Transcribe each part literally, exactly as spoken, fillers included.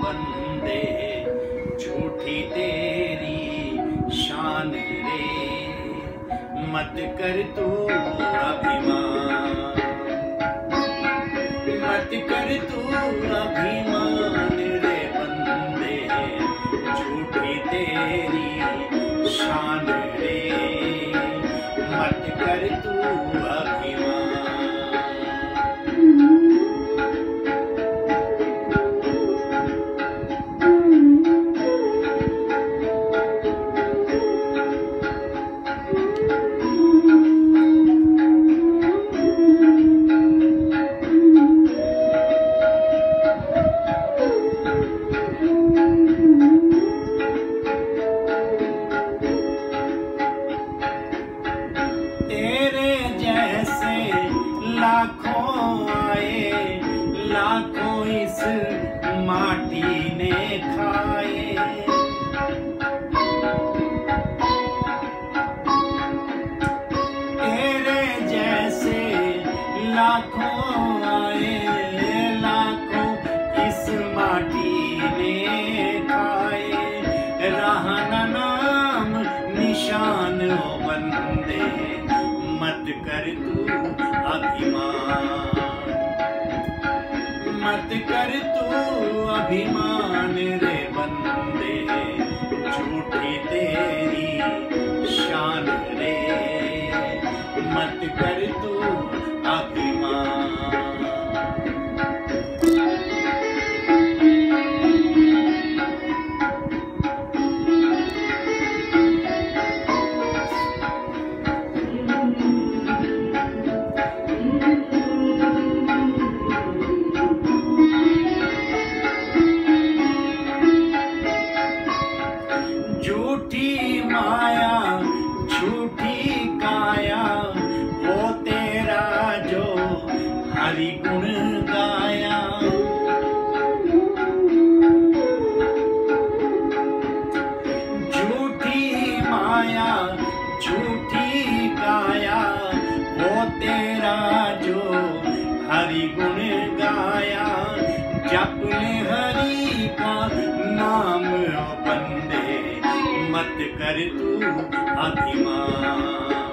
बंदे झूठी तेरी शान रे, मत कर तू अभिमान, मत कर तू अभिमान रे बंदे झूठी तेरी शान रे, मत कर तू अभिमान। तेरे जैसे लाखों आए, लाखों इस माटी ने खाए, तेरे जैसे लाखों आए, लाखों इस माटी ने खाए, रहा न नाम निशान ओ बंदे मत कर तू अभिमान, मत कर तू अभिमान रे बंदे झूठी तेरी शान रे, मत कर तू अभिमान। झूठी माया झूठी काया वो तेरा जो हरि गुण गाया, झूठी माया झूठी काया वो तेरा जो हरि गुण गाया, जप ले हरि का नाम ओ बंदे मत कर तू अभिमान,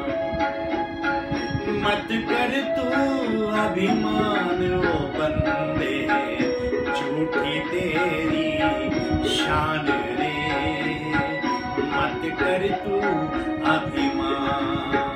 मत कर तू अभिमान ओ बंदे झूठी तेरी शान रे, मत कर तू अभिमान।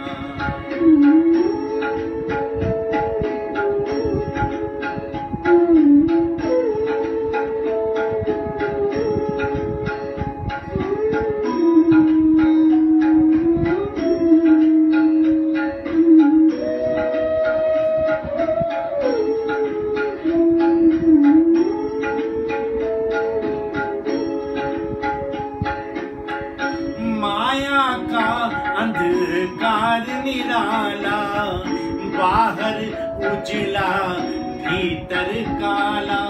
माया का अंधकार निराला, बाहर उजला भीतर काला,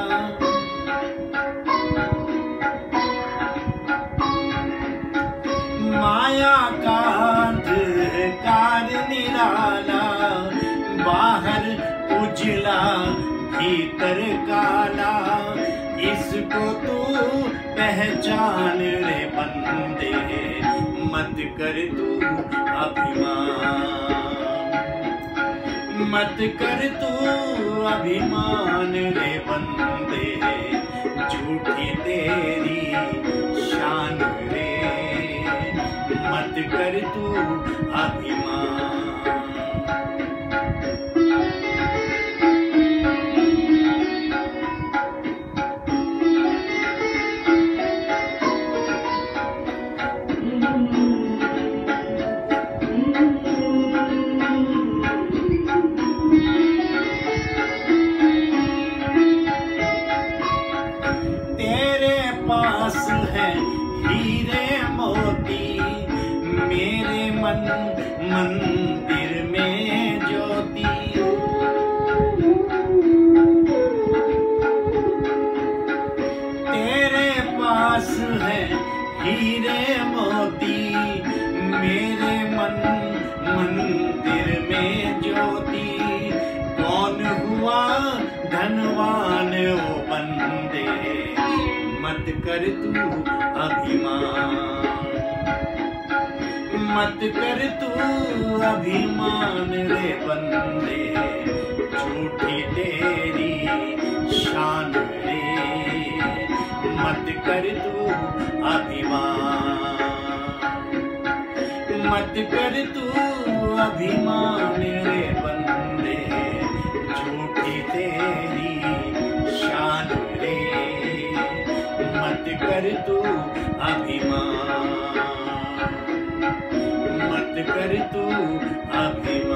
माया का अंधकार निराला, बाहर उजला भीतर काला, इसको तू पहचान रे बंदे मत कर तू अभिमान, मत कर तू अभिमान रे बंदे झूठी तेरी शान रे, मत कर तू अभिमान। पास है हीरे मोती, मेरे मन मंदिर में ज्योति, तेरे पास है हीरे मोती, मेरे मन मंदिर में ज्योति, कौन हुआ धनवान ओ बंदे मत कर तू अभिमान, मत कर तू अभिमान रे बंदे, झूठी तेरी शान रे, मत कर तू अभिमान, मत कर तू अभिमान रे बंदे, झूठी तेरी शान रे, मत कर तू अभिमान, मत कर तू अभिमान।